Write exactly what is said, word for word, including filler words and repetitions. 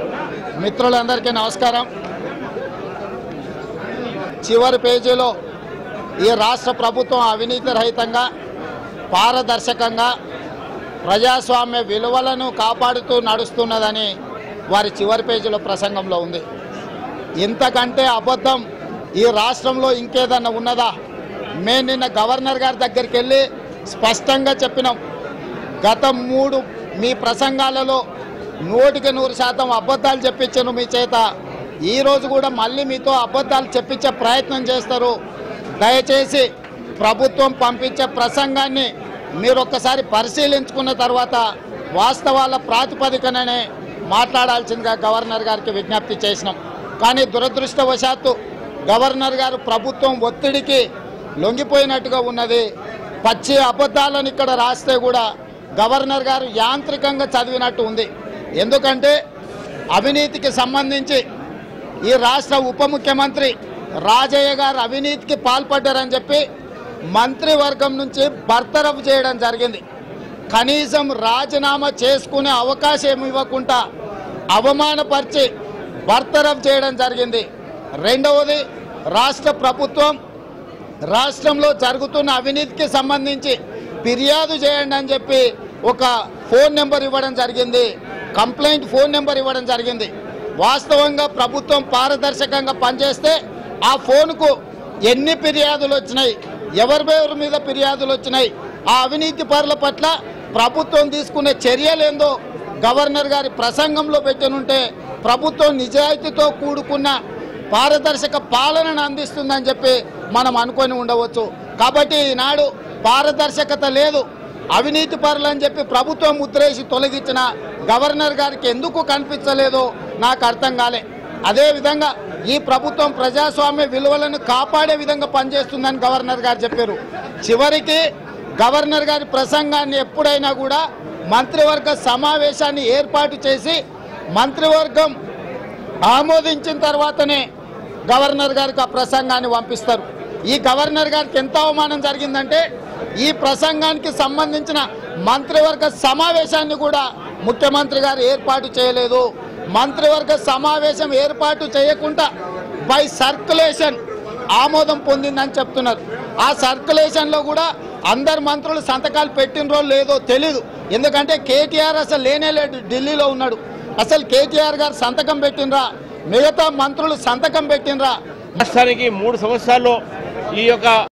మిత్రులందరికీ నమస్కారం. చివరి పేజీలో ఈ రాష్ట్ర ప్రభుత్వం అవినీతి రహితంగా పారదర్శకంగా ప్రజాస్వామ్య విలువలను కాపాడుతూ నడుస్తున్నదని వారి చివరి పేజీలో ప్రసంగంలో ఉంది. ఇంతకంటే అబద్ధం ఈ రాష్ట్రంలో ఇంకేదన్నా ఉన్నదా? మేము నిన్న గవర్నర్ గారి దగ్గరికి వెళ్ళి స్పష్టంగా చెప్పినాం, గత మూడు మీ ప్రసంగాలలో నూటికి నూరు శాతం అబద్ధాలు చెప్పించాను మీ చేత. ఈరోజు కూడా మళ్ళీ మీతో అబద్ధాలు చెప్పించే ప్రయత్నం చేస్తారు. దయచేసి ప్రభుత్వం పంపించే ప్రసంగాన్ని మీరు ఒక్కసారి పరిశీలించుకున్న తర్వాత వాస్తవాల ప్రాతిపదికననే మాట్లాడాల్సిందిగా గవర్నర్ గారికి విజ్ఞప్తి చేసినాం. కానీ దురదృష్టవశాత్తు గవర్నర్ గారు ప్రభుత్వం ఒత్తిడికి లొంగిపోయినట్టుగా ఉన్నది. పచ్చి అబద్ధాలను ఇక్కడ రాస్తే కూడా గవర్నర్ గారు యాంత్రికంగా చదివినట్టు ఉంది. ఎందుకంటే అవినీతికి సంబంధించి ఈ రాష్ట్ర ఉప ముఖ్యమంత్రి రాజయ్య గారు అవినీతికి పాల్పడ్డారని చెప్పి మంత్రివర్గం నుంచి బర్తరఫ్ చేయడం జరిగింది. కనీసం రాజీనామా చేసుకునే అవకాశం ఇవ్వకుండా అవమానపరిచి బర్తరఫ్ చేయడం జరిగింది. రెండవది, రాష్ట్ర ప్రభుత్వం రాష్ట్రంలో జరుగుతున్న అవినీతికి సంబంధించి ఫిర్యాదు చేయండి అని చెప్పి ఒక ఫోన్ నెంబర్ ఇవ్వడం జరిగింది, కంప్లైంట్ ఫోన్ నెంబర్ ఇవ్వడం జరిగింది. వాస్తవంగా ప్రభుత్వం పారదర్శకంగా పనిచేస్తే ఆ ఫోన్కు ఎన్ని ఫిర్యాదులు వచ్చినాయి, ఎవరి మీద ఫిర్యాదులు వచ్చినాయి, ఆ అవినీతి పరుల పట్ల ప్రభుత్వం తీసుకునే చర్యలేందో గవర్నర్ గారి ప్రసంగంలో పెట్టనుంటే ప్రభుత్వం నిజాయితీతో కూడుకున్న పారదర్శక పాలనను అందిస్తుందని చెప్పి మనం అనుకొని ఉండవచ్చు. కాబట్టి ఈనాడు పారదర్శకత లేదు, అవినీతి పరులు అని చెప్పి ప్రభుత్వం ముద్రేసి తొలగించిన గవర్నర్ గారికి ఎందుకు కనిపించలేదో నాకు అర్థం కాలే. అదేవిధంగా ఈ ప్రభుత్వం ప్రజాస్వామ్య విలువలను కాపాడే విధంగా పనిచేస్తుందని గవర్నర్ గారు చెప్పారు. చివరికి గవర్నర్ గారి ప్రసంగాన్ని ఎప్పుడైనా కూడా మంత్రివర్గ సమావేశాన్ని ఏర్పాటు చేసి మంత్రివర్గం ఆమోదించిన తర్వాతనే గవర్నర్ గారికి ఆ ప్రసంగాన్ని పంపిస్తారు. ఈ గవర్నర్ గారికి ఎంత అవమానం జరిగిందంటే ఈ ప్రసంగానికి సంబంధించిన మంత్రివర్గ సమావేశాన్ని కూడా ముఖ్యమంత్రి గారు ఏర్పాటు చేయలేదు. మంత్రివర్గ సమావేశం ఏర్పాటు చేయకుండా బై సర్క్యులేషన్ ఆమోదం పొందిందని చెప్తున్నారు. ఆ సర్క్యులేషన్లో కూడా అందరు మంత్రులు సంతకాలు పెట్టినరో లేదో తెలీదు. ఎందుకంటే కేటీఆర్ అసలు లేనే లేడు, ఢిల్లీలో ఉన్నాడు. అసలు కేటీఆర్ గారు సంతకం పెట్టినరా, మిగతా మంత్రులు సంతకం పెట్టినరా? రాష్ట్రానికి మూడు సంవత్సరాల్లో ఈ యొక్క